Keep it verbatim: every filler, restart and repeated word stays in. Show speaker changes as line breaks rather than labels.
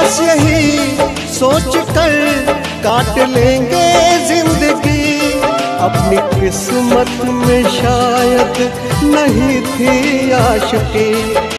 बस यही सोच कर काट लेंगे जिंदगी। अपनी किस्मत में शायद नहीं थी आशिकी।